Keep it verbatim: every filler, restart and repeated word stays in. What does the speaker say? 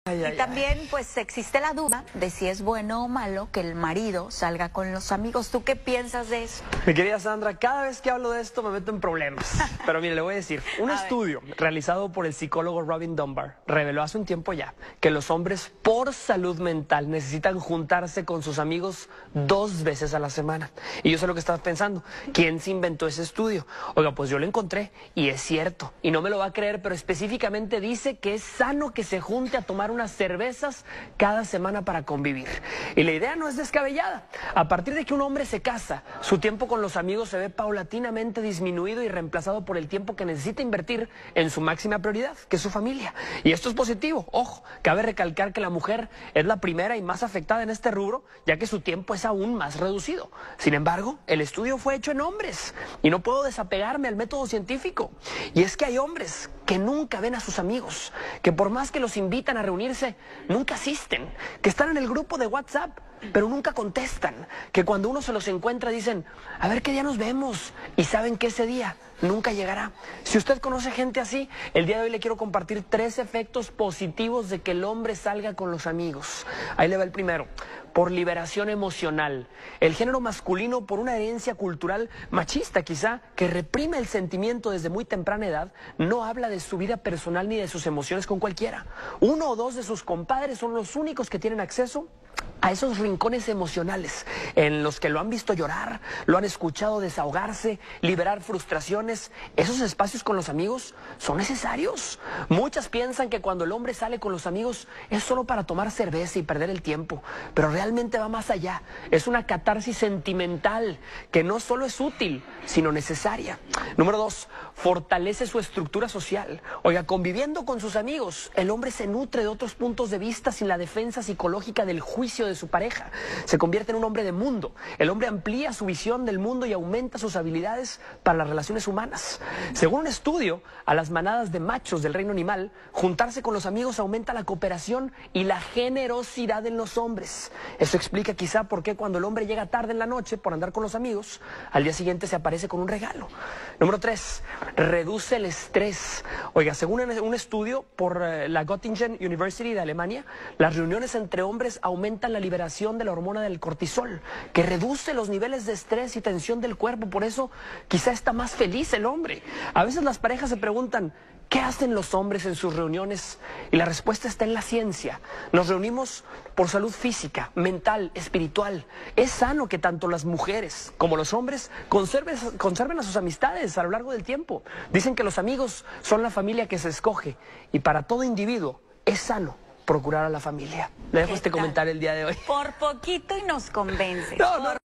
Ay, ay, Y también, ay. pues, existe la duda de si es bueno o malo que el marido salga con los amigos. ¿Tú qué piensas de eso? Mi querida Sandra, cada vez que hablo de esto me meto en problemas. Pero mire, le voy a decir, un A estudio realizado por el psicólogo Robin Dunbar reveló hace un tiempo ya que los hombres por salud mental necesitan juntarse con sus amigos dos veces a la semana. Y yo sé lo que estás pensando, ¿quién se inventó ese estudio? Oiga, pues yo lo encontré y es cierto. Y no me lo va a creer, pero específicamente dice que es sano que se junte a tomar unas cervezas cada semana para convivir. Y la idea no es descabellada. A partir de que un hombre se casa, su tiempo con los amigos se ve paulatinamente disminuido y reemplazado por el tiempo que necesita invertir en su máxima prioridad, que es su familia. Y esto es positivo. Ojo, cabe recalcar que la mujer es la primera y más afectada en este rubro, ya que su tiempo es aún más reducido. Sin embargo, el estudio fue hecho en hombres y no puedo desapegarme al método científico. Y es que hay hombres que nunca ven a sus amigos, que por más que los invitan a reunirse, nunca asisten, que están en el grupo de WhatsApp, pero nunca contestan, que cuando uno se los encuentra dicen, a ver qué día nos vemos, y saben que ese día nunca llegará. Si usted conoce gente así, el día de hoy le quiero compartir tres efectos positivos de que el hombre salga con los amigos. Ahí le va el primero. Por liberación emocional. El género masculino, por una herencia cultural machista quizá, que reprime el sentimiento desde muy temprana edad, no habla de su vida personal ni de sus emociones con cualquiera. Uno o dos de sus compadres son los únicos que tienen acceso a esos rincones emocionales en los que lo han visto llorar, lo han escuchado desahogarse, liberar frustraciones. Esos espacios con los amigos son necesarios. Muchas piensan que cuando el hombre sale con los amigos es solo para tomar cerveza y perder el tiempo, pero realmente va más allá. Es una catarsis sentimental que no solo es útil, sino necesaria. Número dos, fortalece su estructura social. Oiga, conviviendo con sus amigos, el hombre se nutre de otros puntos de vista sin la defensa psicológica del juicio de su pareja. Se convierte en un hombre de mundo. El hombre amplía su visión del mundo y aumenta sus habilidades para las relaciones humanas. Según un estudio, a las manadas de machos del reino animal, juntarse con los amigos aumenta la cooperación y la generosidad en los hombres. Eso explica quizá por qué cuando el hombre llega tarde en la noche por andar con los amigos, al día siguiente se aparece con un regalo. Número tres, reduce el estrés. Oiga, según un estudio por la Göttingen University de Alemania, las reuniones entre hombres aumentan la liberación de la hormona del cortisol, que reduce los niveles de estrés y tensión del cuerpo. Por eso quizá está más feliz el hombre. A veces las parejas se preguntan, ¿qué hacen los hombres en sus reuniones? Y la respuesta está en la ciencia. Nos reunimos por salud física, mental, espiritual. Es sano que tanto las mujeres como los hombres conserven, conserven a sus amistades a lo largo del tiempo. Dicen que los amigos son la familia que se escoge y para todo individuo es sano procurar a la familia. Le dejo este tal? comentario el día de hoy. Por poquito y nos convences. No, no.